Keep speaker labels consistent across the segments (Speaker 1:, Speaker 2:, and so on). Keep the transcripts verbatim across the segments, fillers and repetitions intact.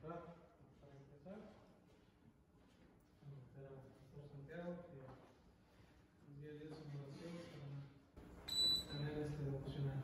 Speaker 1: orar para empezar. Vamos a hacer al pastor Santiago que nos guíe Dios en oración para tener este devocional.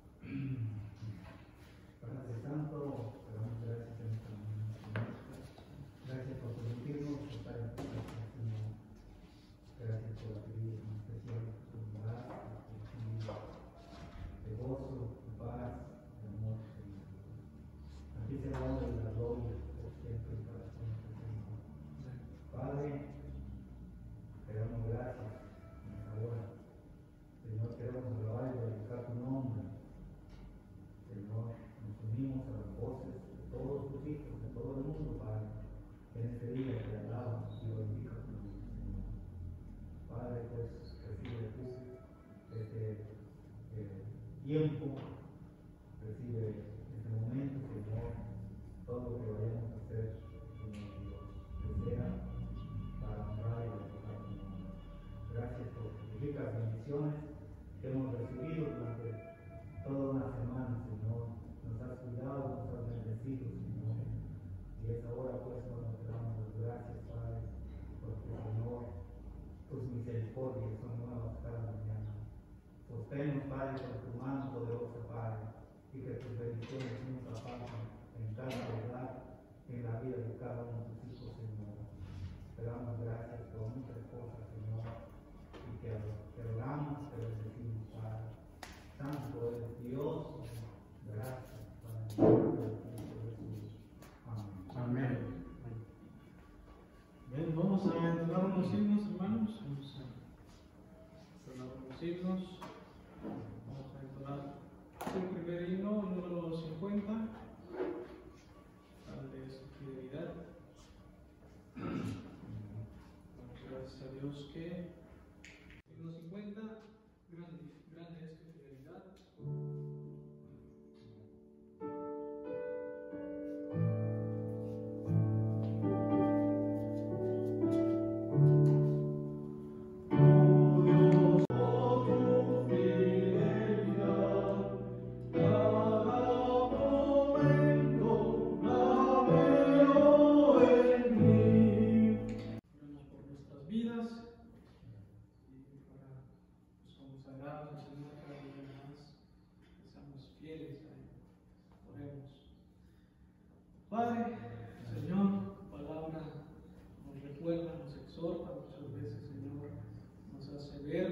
Speaker 2: Padre Santo, te damos gracias en esta mañana. Gracias por permitirnos estar aquí, Señor. Gracias por pedir en especial tu bondad, por recibir de gozo, de paz, de amor, Señor. Aquí se da la gloria por siempre y para siempre, Señor. Padre, te damos gracias en esta hora. Señor, queremos alabar y glorificar tu nombre. Señor, nos unimos a las voces de todos tus hijos, de todo el mundo, Padre, que en este día te alabamos y glorificamos tu nombre, Señor. Padre, pues recibe tú este eh, tiempo, recibe este momento, Señor, todo lo que vayamos a hacer, Señor Dios, que sea para honrar y glorificar tu nombre. Gracias por las ricas bendiciones que hemos recibido durante toda una semana, Señor. Nos has cuidado, nos has bendecido, Señor. Y es ahora, pues, cuando te damos las gracias, Padre, porque, Señor, tus misericordias son nuevas cada mañana. Sosténnos, Padre, con tu mano poderosa, Padre, y que tus bendiciones nunca falten en cada verdad, en la vida de cada uno de tus hijos, Señor. Te damos gracias por muchas cosas, Señor, y que te oramos, te bendecimos, Padre. Santo eres Dios, gracias, Padre, por Jesús. Amén.
Speaker 1: Amén. Bien, vamos a entonar unos himnos, hermanos. Vamos a entonar unos himnos. Vamos a entonar el primer himno, número cincuenta. Padre de su fidelidad. Damos gracias a Dios que himno cincuenta, grande, grande es tu fidelidad. Padre, Señor, tu palabra nos recuerda, nos exhorta muchas veces, Señor, nos hace ver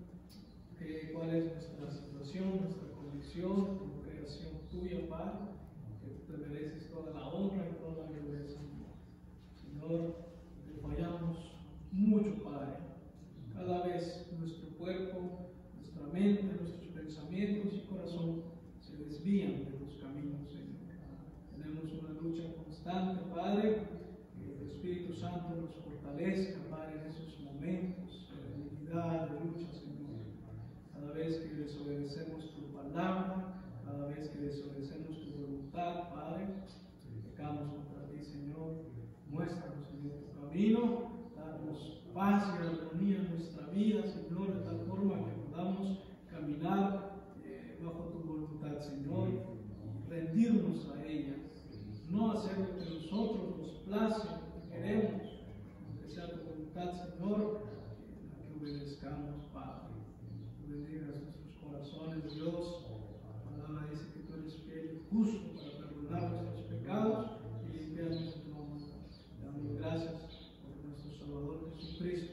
Speaker 1: que, cuál es nuestra situación, nuestra condición como creación tuya, Padre, que te mereces toda la honra y toda la gloria, Señor. Señor, te fallamos mucho, Padre. Cada vez nuestro cuerpo, nuestra mente, nuestros pensamientos y corazón se desvían de los caminos, Señor. Tenemos una lucha constante, Padre, que el Espíritu Santo nos fortalezca, Padre, en esos momentos de debilidad, de lucha, Señor. Cada vez que desobedecemos tu palabra, cada vez que desobedecemos tu voluntad, Padre, pecamos contra ti, Señor. Muéstranos, Señor, tu camino, danos paz y armonía en nuestra vida, Señor, de tal forma que podamos caminar eh, bajo tu voluntad, Señor, y rendirnos a ella. No hacer lo que nosotros nos place, lo que queremos, que sea tu voluntad, Señor, la que obedezcamos, Padre. Tú bendigas nuestros corazones, Dios. La palabra dice que tú eres fiel y justo para perdonar nuestros pecados y limpiarnos de todo mal. Te damos gracias por nuestro Salvador Jesucristo.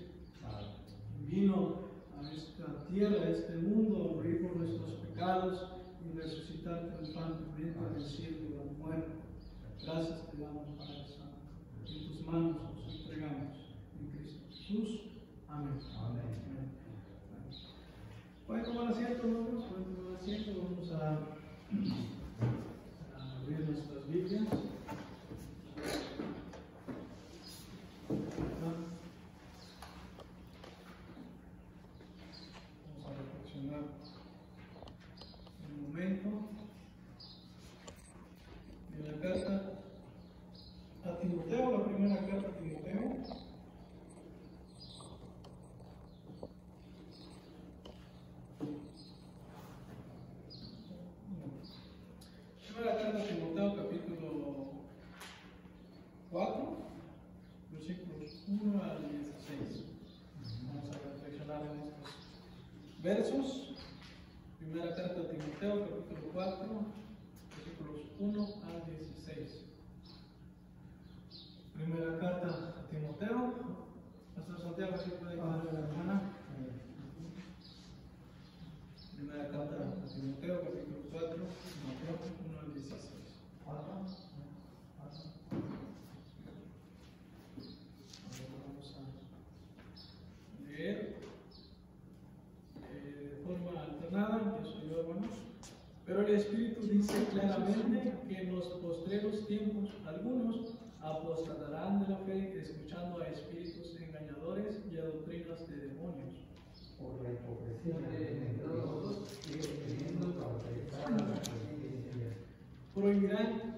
Speaker 1: Vino a esta tierra, a este mundo, a morir por nuestros pecados y resucitar triunfantemente del cielo y de la muerte. Gracias te damos, Padre Santo. En tus manos nos entregamos en Cristo Jesús. Amén.
Speaker 2: Amén.
Speaker 1: Amén. Pueden tomar asiento, hermanos. Pueden tomar asiento. Vamos a, a abrir nuestras Biblias. Vamos a reflexionar un momento en la carta a Timoteo, la primera carta a Timoteo. Primera carta a Timoteo, capítulo dieciséis. Vamos a reflexionar en estos versos. Primera carta de Timoteo, capítulo cuatro, versículos uno al dieciséis. Primera carta a Timoteo. Pastor Santiago, ¿sí puede contar la hermana? Primera carta a Timoteo, capítulo cuatro, uno al dieciséis. Vamos a leer eh, de forma alternada, empiezo yo, hermanos. Pero el Espíritu dice claramente que en los postreros tiempos algunos apostatarán de la fe, escuchando a espíritus engañadores y a doctrinas de demonios.
Speaker 2: Por la hipocresía de todos, queriendo cauterizar la conciencia.
Speaker 1: Prohibirán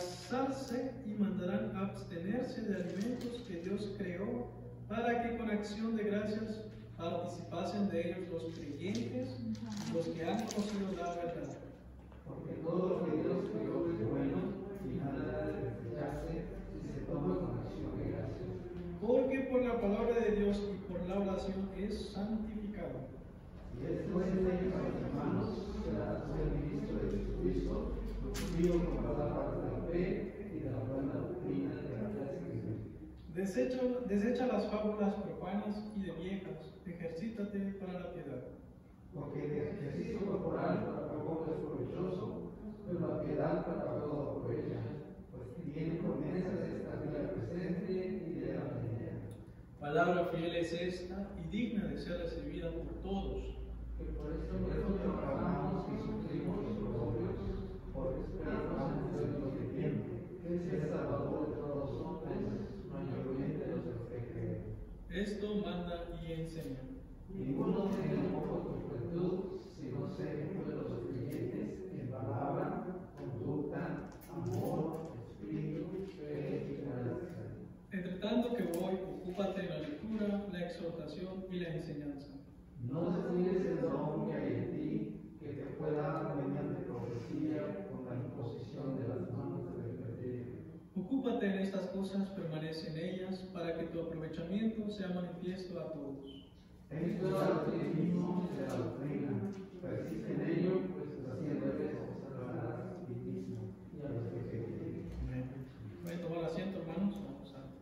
Speaker 1: casarse y mandarán abstenerse de alimentos que Dios creó para que con acción de gracias participasen de ellos los creyentes, los que han conocido la verdad.
Speaker 2: Porque todo lo que Dios creó es bueno y nada de desecharse si se toma con acción de gracias.
Speaker 1: Porque por la palabra de Dios y por la oración es santificado.
Speaker 2: Y después de ellos a los hermanos será ser ministro de Jesucristo, cumplido con toda la parte de la fe y de la buena doctrina de la clase que
Speaker 1: Desecha, desecha las fábulas profanas y de viejas, ejercítate para la piedad.
Speaker 2: Porque el ejercicio corporal para poco es provechoso, pero la piedad para todo aprovecha, pues tiene promesas de esta vida presente y de la venidera.
Speaker 1: Palabra fiel es esta y digna de ser recibida por todos.
Speaker 2: Que por eso nosotros trabajamos y sufrimos los propios, porque esperamos en Dios de tiempo, que es el Salvador de todos los hombres, mayormente los que creen.
Speaker 1: Esto manda y enseña.
Speaker 2: Ninguno tiene poco de juventud, sino ser ejemplo de los creyentes en palabra, conducta, amor, espíritu, fe y gracia.
Speaker 1: Entre tanto que voy, ocúpate en la lectura, la exhortación y la enseñanza.
Speaker 2: No descuides el don que hay en ti, que te fue dado mediante profecía con la imposición de las manos del presbítero.
Speaker 1: Ocúpate en estas cosas, permanece en ellas, para que tu aprovechamiento sea manifiesto a todos.
Speaker 2: Esto es al mismo de la doctrina, persiste en ello, pues haciendo eso salvarás a ti mismo y a los que te quieren.
Speaker 1: Voy a tomar asiento, hermanos. Vamos a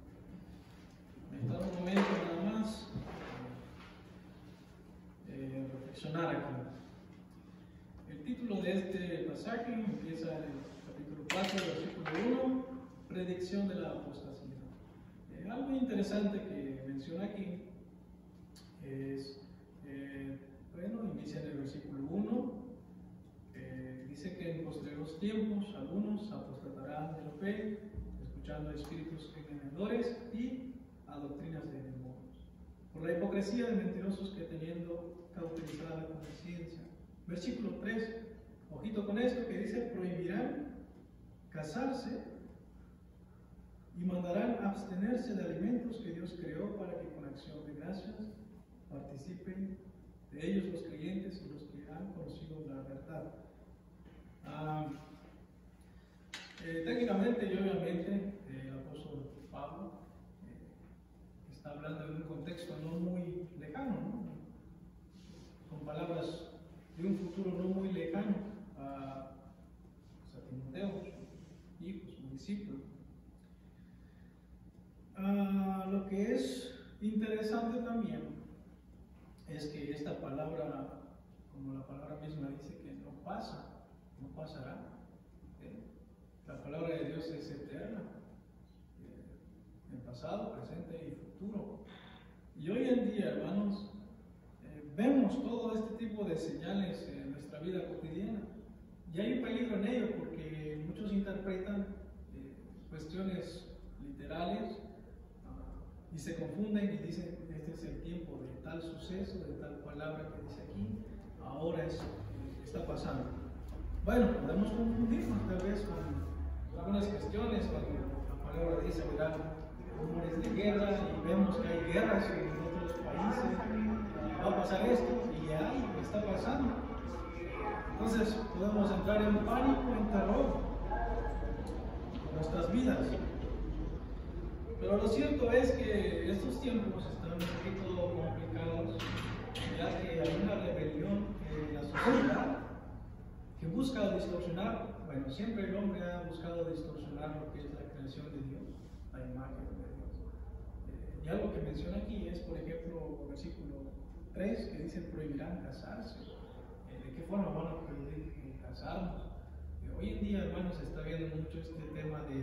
Speaker 1: meditar un momento nada más. Eh, reflexionar aquí. El título de este pasaje empieza en el capítulo cuatro, versículo uno, predicción de la apostasía. Eh, algo interesante que menciona aquí es, eh, bueno, inicia en el versículo uno, eh, dice que en posteriores tiempos algunos apostatarán de la fe, escuchando a espíritus engañadores y a doctrinas de demonios, por la hipocresía de mentirosos que teniendo cauterizada la conciencia. Versículo tres, ojito con esto que dice, prohibirán casarse y mandarán abstenerse de alimentos que Dios creó para que con acción de gracias participen de ellos los creyentes y los que han conocido la verdad. Ah, eh, técnicamente y obviamente eh, el apóstol Pablo eh, está hablando de un contexto no muy lejano, ¿no? Con palabras de un futuro no muy lejano a, a Timoteo, su hijo, su discípulo. Ah, lo que es interesante también es que esta palabra, como la palabra misma dice, que no pasa, no pasará. ¿Eh? La palabra de Dios es eterna, eh, en pasado, presente y futuro. Y hoy en día, hermanos, eh, vemos todo este tipo de señales en nuestra vida cotidiana. Y hay un peligro en ello, porque muchos interpretan eh, cuestiones literales uh, y se confunden y dicen, este es el tiempo de tal suceso, de tal palabra que dice aquí, ahora es, eh, está pasando. Bueno, podemos confundirnos tal vez con algunas cuestiones, cuando la palabra dice, ¿verdad?, rumores de guerra, y vemos que hay guerras en otros países, y va a pasar esto, y ya está pasando. Entonces podemos entrar en pánico, en terror, en nuestras vidas. Pero lo cierto es que estos tiempos están un poquito complicados, ya que hay una rebelión en la sociedad que busca distorsionar, bueno, siempre el hombre ha buscado distorsionar lo que es la creación de Dios, la imagen de Dios. Eh, y algo que menciona aquí es, por ejemplo, versículo tres, que dice prohibirán casarse. Eh, ¿De qué forma van a prohibir eh, casarnos? Eh, hoy en día, hermanos, se está viendo mucho este tema de,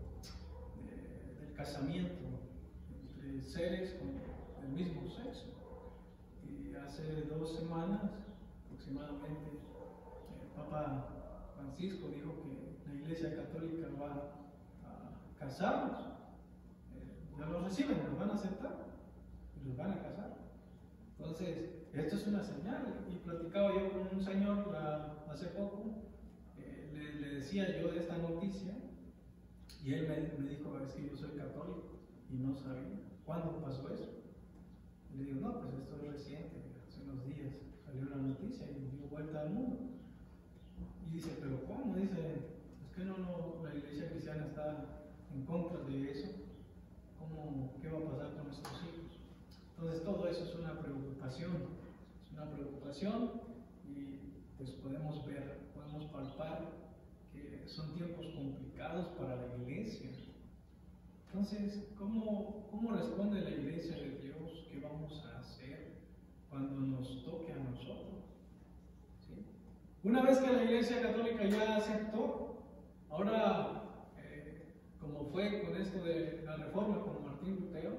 Speaker 1: de, del casamiento entre seres con el mismo sexo. Y hace dos semanas aproximadamente, el Papa Francisco dijo que la Iglesia Católica va a casarnos. Eh, ya los reciben, los van a aceptar y los van a casar. Entonces, esto es una señal. Y platicaba yo con un señor la, hace poco, eh, le, le decía yo de esta noticia, y él me, me dijo: es que yo soy católico y no sabía. ¿Cuándo pasó eso? Y le digo: no, pues esto es reciente, hace unos días salió una noticia y dio vuelta al mundo. Y dice: ¿pero cómo? Dice: es que no, no, la Iglesia cristiana está en contra de eso. ¿Cómo, qué va a pasar con nuestros hijos? Entonces todo eso es una preocupación, es una preocupación, y pues podemos ver, podemos palpar que son tiempos complicados para la Iglesia. Entonces, ¿cómo, cómo responde la Iglesia de Dios? ¿Qué vamos a hacer cuando nos toque a nosotros? ¿Sí? Una vez que la Iglesia Católica ya aceptó, ahora, eh, como fue con esto de la reforma con Martín Lutero,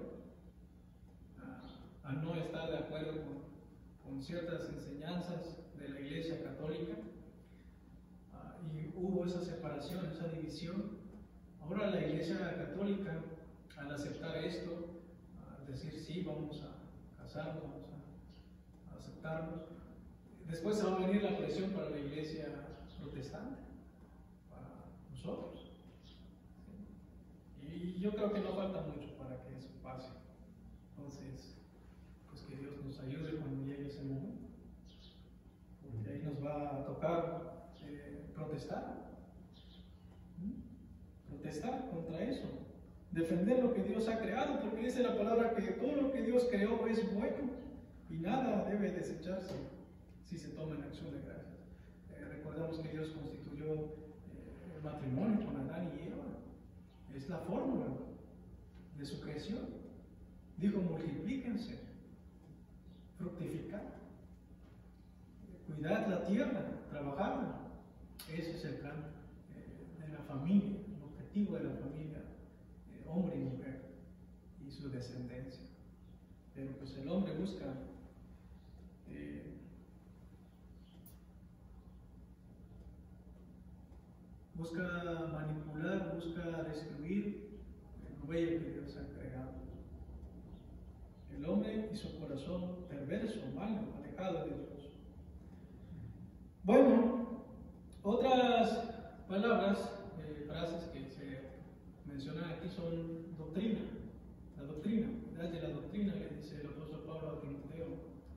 Speaker 1: a, a no estar de acuerdo con, con ciertas enseñanzas de la Iglesia Católica, uh, y hubo esa separación, esa división. Ahora la Iglesia Católica, al aceptar esto, al decir sí, vamos a casarnos, vamos a, a aceptarnos, después va a venir la presión para la Iglesia protestante, para nosotros. Y yo creo que no falta mucho para que eso pase. Entonces, pues que Dios nos ayude cuando llegue ese momento, porque ahí nos va a tocar eh, protestar. Protestar contra eso, defender lo que Dios ha creado, porque dice la palabra que todo lo que Dios creó es bueno y nada debe desecharse si se toma en acción de gracias. Eh, recordamos que Dios constituyó eh, el matrimonio con Adán y Eva, es la fórmula de su creación. Dijo: multiplíquense, fructificad, cuidad la tierra, trabajadla. Ese es el plan eh, de la familia, de la familia, eh, hombre y mujer, y su descendencia. Pero pues el hombre busca eh, busca manipular, busca destruir lo bello que Dios ha creado. El hombre y su corazón perverso, malo, alejado de Dios. Bueno, otras palabras, eh, frases que mencionan aquí son doctrina, la doctrina, de la doctrina, le dice el apóstol Pablo a Timoteo.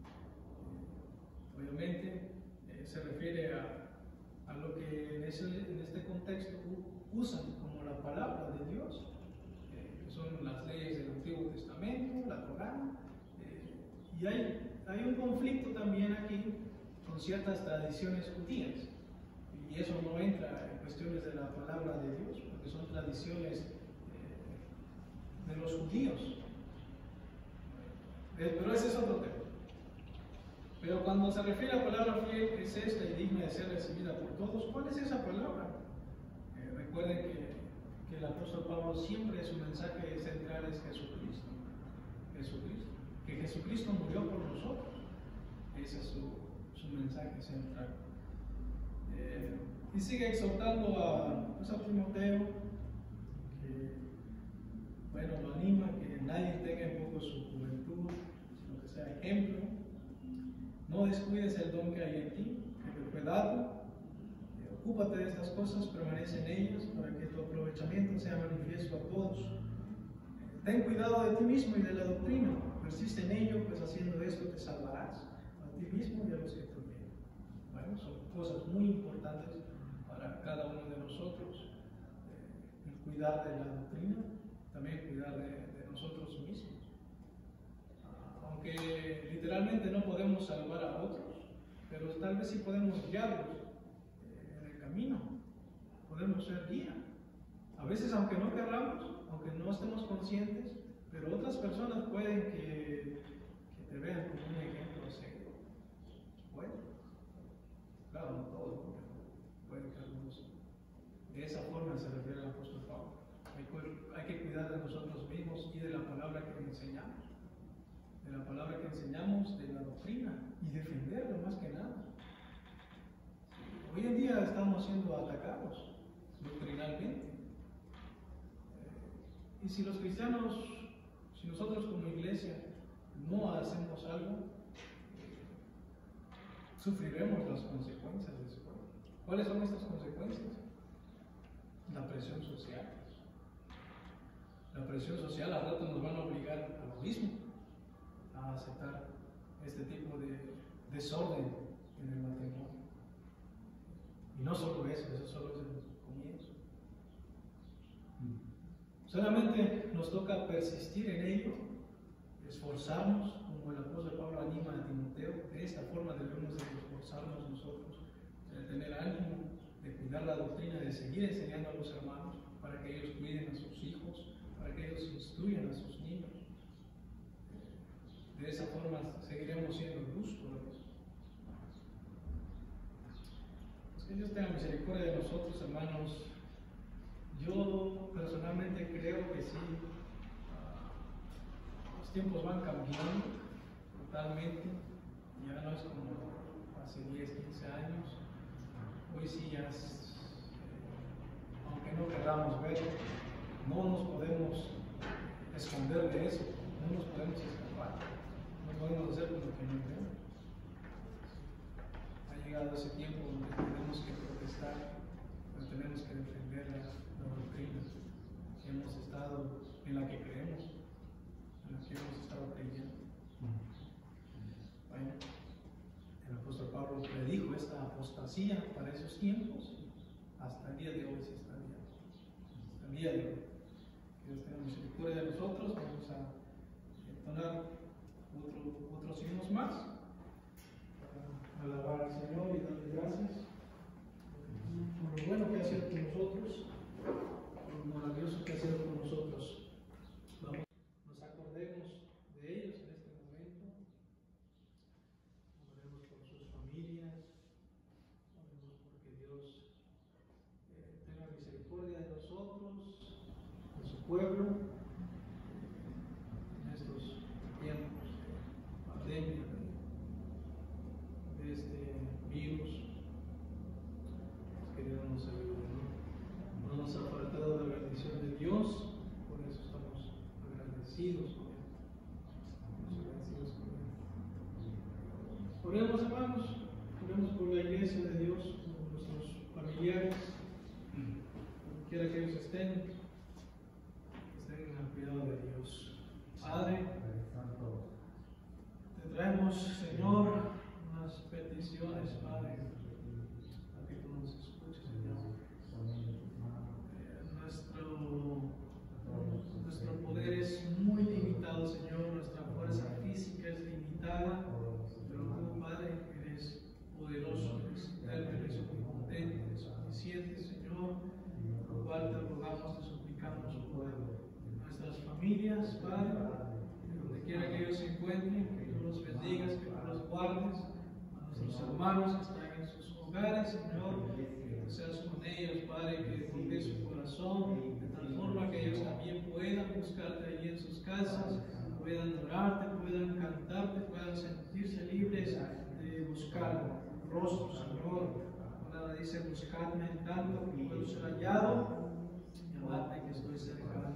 Speaker 1: Eh, obviamente eh, se refiere a, a lo que en, ese, en este contexto usan como la palabra de Dios, eh, que son las leyes del Antiguo Testamento, la Torá, eh, y hay, hay un conflicto también aquí con ciertas tradiciones judías, y eso no entra en cuestiones de la palabra de Dios, porque son tradiciones eh, de los judíos. Eh, pero ese es otro tema. Pero cuando se refiere a la palabra fiel, es esta y digna de ser recibida por todos. ¿Cuál es esa palabra? Eh, recuerden que, que el apóstol Pablo siempre su mensaje central es Jesucristo. Jesucristo. Que Jesucristo murió por nosotros. Ese es su, su mensaje central. Eh, y sigue exhortando a, pues a Timoteo, que bueno, lo anima, que nadie tenga en poco su juventud, sino que sea ejemplo. No descuides el don que hay en ti, que te fue dado. Eh, ocúpate de estas cosas, permanece en ellas, para que tu aprovechamiento sea manifiesto a todos. Eh, ten cuidado de ti mismo y de la doctrina. Persiste en ello, pues haciendo esto te salvarás a ti mismo y a los que te vienen. Bueno, son cosas muy importantes para cada uno de nosotros. Eh, el cuidar de la doctrina, también cuidar de, de nosotros mismos. Ah, aunque literalmente no podemos salvar a otros, pero tal vez sí podemos guiarlos eh, en el camino, podemos ser guía. A veces, aunque no querramos, aunque no estemos conscientes, pero otras personas pueden que, que te vean como un ejemplo a seguir. Bueno, claro, no todos, puede que algunos. De esa forma se refiere el apóstol Pablo. Hay, hay que cuidar de nosotros mismos y de la palabra que enseñamos. De la palabra que enseñamos, de la doctrina, y defenderla más que nada. Hoy en día estamos siendo atacados doctrinalmente. Y si los cristianos, si nosotros como iglesia no hacemos algo, sufriremos las consecuencias de eso. ¿Cuáles son estas consecuencias? La presión social. La presión social al rato nos van a obligar a lo mismo, a aceptar este tipo de desorden en el matrimonio. Y no solo eso, eso solo es el comienzo. Solamente nos toca persistir en ello, esforzarnos, como el apóstol Pablo anima a Timoteo. De esta forma debemos de esforzarnos nosotros, de tener ánimo, de cuidar la doctrina, de seguir enseñando a los hermanos, para que ellos cuiden a sus hijos, para que ellos instruyan a sus niños. De esa forma seguiremos siendo luz por ellos. Pues que Dios tenga misericordia de nosotros, hermanos. Yo personalmente creo que sí, uh, los tiempos van cambiando totalmente, ya no es como hace diez, quince años. Hoy sí ya es, eh, aunque no queramos ver, no nos podemos esconder de eso, no nos podemos escapar, no podemos hacer como que no vemos. Ha llegado ese tiempo donde tenemos que protestar, donde tenemos que defender la, la doctrina que hemos estado, en la que creemos, en la que hemos estado creyendo. Bueno, el apóstol Pablo predijo esta apostasía para esos tiempos, hasta el día de hoy se está viendo. Hasta el día de hoy. Que Dios tenga misericordia de nosotros. Vamos a entonar otro, otros himnos más para alabar al Señor y darle gracias por lo bueno que ha sido con nosotros, por lo maravilloso que ha sido con nosotros. Vamos, nos acordemos de ellos en este momento. Oremos por sus familias, oremos porque Dios eh, tenga misericordia de nosotros, de su pueblo, en estos tiempos de pandemia, de este virus. Que Dios nos ayude, ¿no? No nos ha faltado la bendición de Dios, por eso estamos agradecidos con Él. Estamos agradecidos con Él. Oremos, hermanos, oremos por la iglesia de Dios, por nuestros familiares, donde quiera que ellos estén, estén al cuidado de Dios. Padre, te traemos, Señor, unas peticiones, Padre, para que tú nos escuches, Señor. Eh, nuestro, nuestro poder es muy limitado, Señor, nuestra fuerza física es limitada, pero tú, Padre, eres poderoso, eres eterno, eres omnipotente, eres suficiente, Señor, por lo cual te rogamos, te suplicamos por nuestras familias, Padre, donde quiera que ellos se encuentren, que tú los bendigas, que tú los guardes, a nuestros hermanos que están en sus hogares, Señor, que seas con ellos, Padre, que toques su corazón, de tal forma que ellos también puedan buscarte allí en sus casas, puedan adorarte, puedan cantarte, puedan sentirse libres de buscar tu rostro, Señor. Nada dice, buscadme en tanto que puedo ser hallado, llamadme que estoy cercano.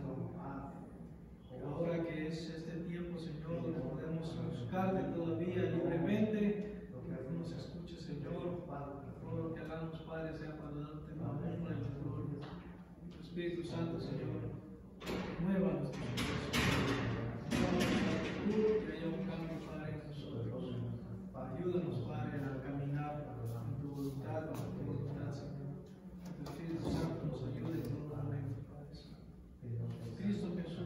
Speaker 1: Ahora que es este tiempo, Señor, donde podemos buscarte todavía libremente, que tú nos escuches, Señor. Todo lo que hagamos, Padre, sea para darte la honra y la gloria. Tu Espíritu Santo, Señor, mueva nuestros corazones. Que haya un cambio, Padre, en nosotros. Ayúdanos, Padre, a caminar en tu voluntad, en tu voluntad, Señor. Que tu Espíritu Santo nos ayude en todo momento, Padre. Cristo Jesús.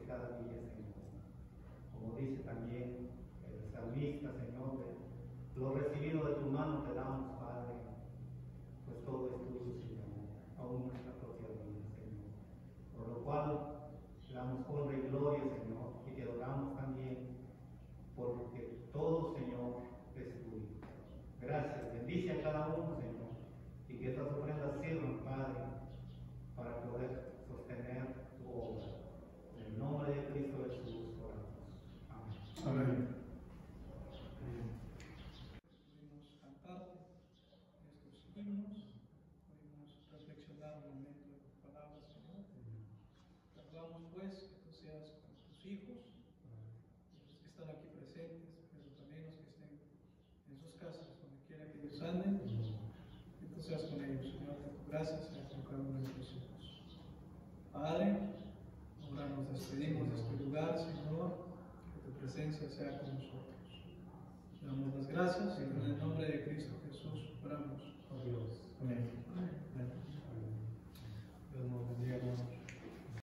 Speaker 2: cada día, Señor. Como dice también el salmista, Señor, de lo recibido de tu mano te damos, Padre, pues todo es tuyo, Señor, aún nuestra propia vida, Señor. Por lo cual, te damos honra y gloria, Señor, y te adoramos también, porque todo, Señor, es tuyo. Gracias, bendice a cada uno, Señor, y que estas ofrendas sirvan, Padre, para poder sostener tu obra. En el nombre de Cristo Jesús oramos. Amén.
Speaker 1: Amén. Pudimos cantar estos himnos, pudimos reflexionar un momento de tu palabra, Señor. Te rogamos, pues, que tú seas con tus hijos, los que están aquí presentes, pero también los que estén en sus casas, donde quiera que ellos anden, que tú seas con ellos, Señor. Que tu gracia sea con cada uno de tus hijos. Padre, ahora nos despedimos de este lugar, Señor, que tu presencia sea con nosotros. Te damos las gracias y en el nombre de Cristo Jesús oramos.
Speaker 2: Oh Dios.
Speaker 1: Amén. Amén. Dios nos bendiga.